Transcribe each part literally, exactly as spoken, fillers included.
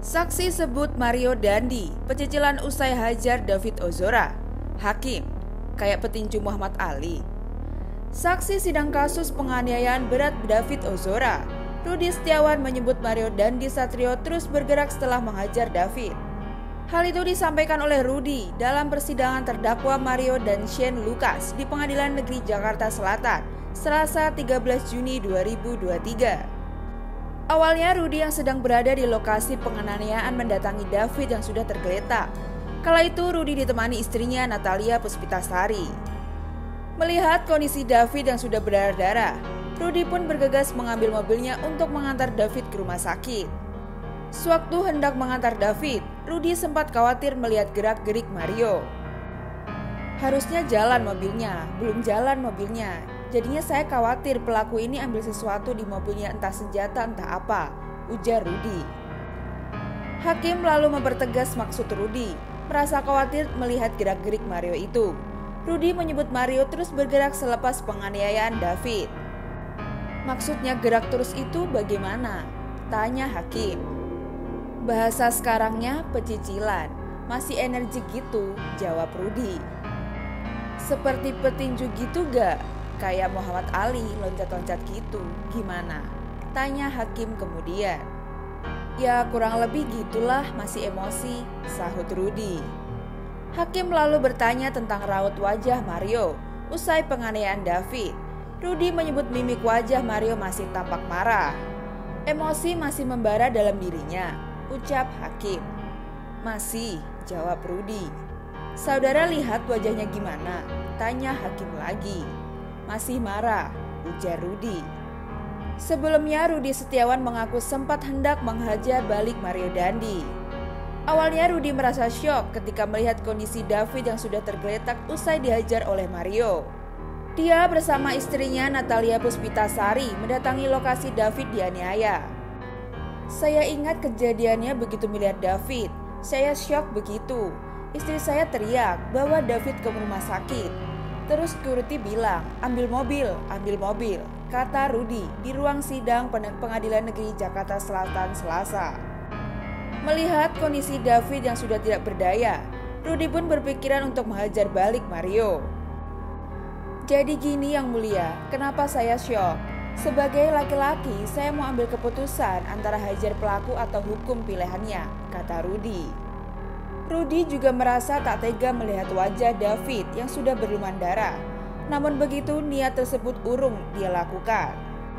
Saksi sebut Mario Dandi, pecicilan usai hajar David Ozora. Hakim, kayak petinju Muhammad Ali. Saksi sidang kasus penganiayaan berat David Ozora, Rudi Setiawan menyebut Mario Dandi Satrio terus bergerak setelah menghajar David. Hal itu disampaikan oleh Rudi dalam persidangan terdakwa Mario dan Shane Lucas di Pengadilan Negeri Jakarta Selatan, Selasa tiga belas Juni dua ribu dua puluh tiga. Awalnya Rudi yang sedang berada di lokasi penganiayaan mendatangi David yang sudah tergeletak. Kala itu Rudi ditemani istrinya Natalia Puspitasari. Melihat kondisi David yang sudah berdarah-darah, Rudi pun bergegas mengambil mobilnya untuk mengantar David ke rumah sakit. Sewaktu hendak mengantar David, Rudi sempat khawatir melihat gerak-gerik Mario. Harusnya jalan mobilnya, belum jalan mobilnya. Jadinya saya khawatir pelaku ini ambil sesuatu di mobilnya, entah senjata entah apa, ujar Rudi. Hakim lalu mempertegas maksud Rudi, merasa khawatir melihat gerak-gerik Mario itu. Rudi menyebut Mario terus bergerak selepas penganiayaan David. Maksudnya gerak terus itu bagaimana? Tanya Hakim. Bahasa sekarangnya pecicilan, masih energi gitu, jawab Rudi. Seperti petinju gitu gak? Kayak Muhammad Ali loncat-loncat gitu, gimana? Tanya Hakim kemudian. Ya kurang lebih gitulah, masih emosi, sahut Rudi. Hakim lalu bertanya tentang raut wajah Mario usai penganiayaan David. Rudi menyebut mimik wajah Mario masih tampak marah. Emosi masih membara dalam dirinya, ucap Hakim. Masih, jawab Rudi. Saudara lihat wajahnya gimana? Tanya Hakim lagi. Masih marah, ujar Rudi. Sebelumnya Rudi Setiawan mengaku sempat hendak menghajar balik Mario Dandi. Awalnya Rudi merasa syok ketika melihat kondisi David yang sudah tergeletak usai dihajar oleh Mario. Dia bersama istrinya Natalia Puspitasari mendatangi lokasi David dianiaya. Saya ingat kejadiannya begitu melihat David, saya syok begitu. Istri saya teriak bawa David ke rumah sakit. Terus security bilang, ambil mobil, ambil mobil, kata Rudi di ruang sidang Pengadilan Negeri Jakarta Selatan Selasa. Melihat kondisi David yang sudah tidak berdaya, Rudi pun berpikiran untuk menghajar balik Mario. Jadi gini yang mulia, kenapa saya syok? Sebagai laki-laki, saya mau ambil keputusan antara hajar pelaku atau hukum pilihannya, kata Rudi. Rudi juga merasa tak tega melihat wajah David yang sudah berlumuran darah. Namun begitu niat tersebut urung dia lakukan.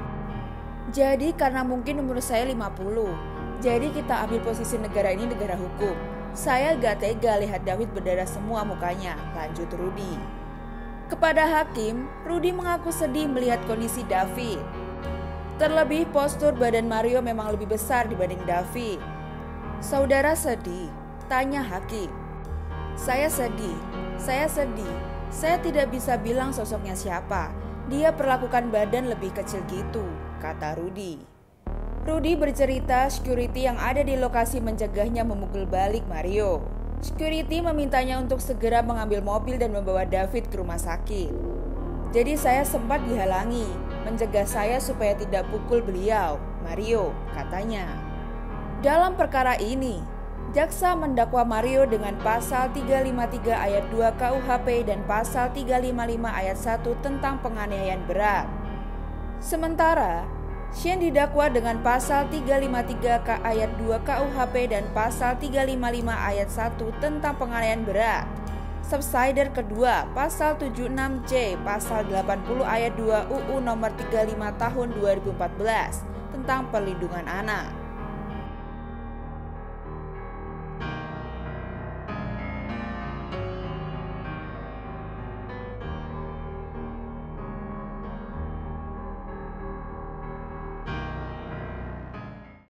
Jadi karena mungkin umur saya lima puluh, jadi kita ambil posisi negara ini negara hukum. Saya gak tega lihat David berdarah semua mukanya, lanjut Rudi. Kepada Hakim, Rudi mengaku sedih melihat kondisi David. Terlebih postur badan Mario memang lebih besar dibanding David. Saudara sedih? Tanya Hakim. Saya sedih, saya sedih. Saya tidak bisa bilang sosoknya siapa. Dia perlakukan badan lebih kecil gitu, kata Rudi. Rudi bercerita security yang ada di lokasi mencegahnya memukul balik Mario. Security memintanya untuk segera mengambil mobil dan membawa David ke rumah sakit. Jadi saya sempat dihalangi, mencegah saya supaya tidak pukul beliau, Mario, katanya. Dalam perkara ini, jaksa mendakwa Mario dengan pasal tiga ratus lima puluh tiga ayat dua K U H P dan pasal tiga ratus lima puluh lima ayat satu tentang penganiayaan berat. Sementara, Shane didakwa dengan pasal tiga ratus lima puluh tiga K ayat dua K U H P dan pasal tiga ratus lima puluh lima ayat satu tentang penganiayaan berat. Subsider kedua, pasal tujuh puluh enam C, pasal delapan puluh ayat dua U U nomor tiga puluh lima tahun dua ribu empat belas tentang perlindungan anak.